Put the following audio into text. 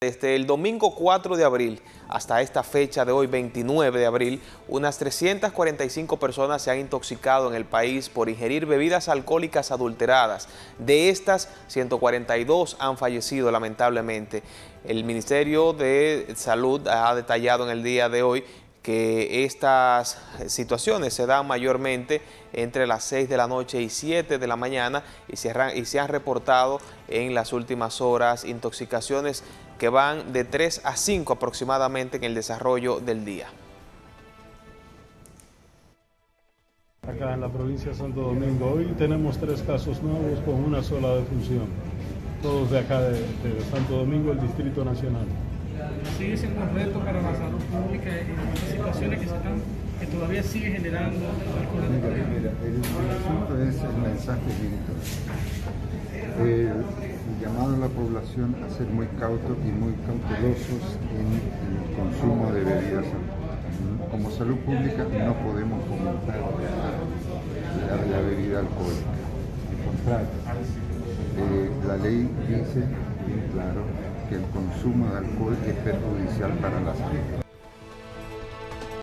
Desde el domingo 4 de abril hasta esta fecha de hoy, 29 de abril, unas 345 personas se han intoxicado en el país por ingerir bebidas alcohólicas adulteradas. De estas, 142 han fallecido lamentablemente. El Ministerio de Salud ha detallado en el día de hoy que estas situaciones se dan mayormente entre las 6 de la noche y 7 de la mañana y se han reportado en las últimas horas intoxicaciones que van de 3 a 5 aproximadamente en el desarrollo del día. Acá en la provincia de Santo Domingo, hoy tenemos 3 casos nuevos con una sola defunción, todos de acá de Santo Domingo, el Distrito Nacional. Sigue siendo un reto para la salud pública en situaciones que todavía sigue generando alcohol. Mira, el asunto es el mensaje directo. El llamado a la población a ser muy cautos y muy cautelosos en el consumo de bebidas alcohólicas. Como salud pública no podemos fomentar la bebida alcohólica. Al contrario, la ley dice bien claro que el consumo de alcohol es perjudicial para la salud.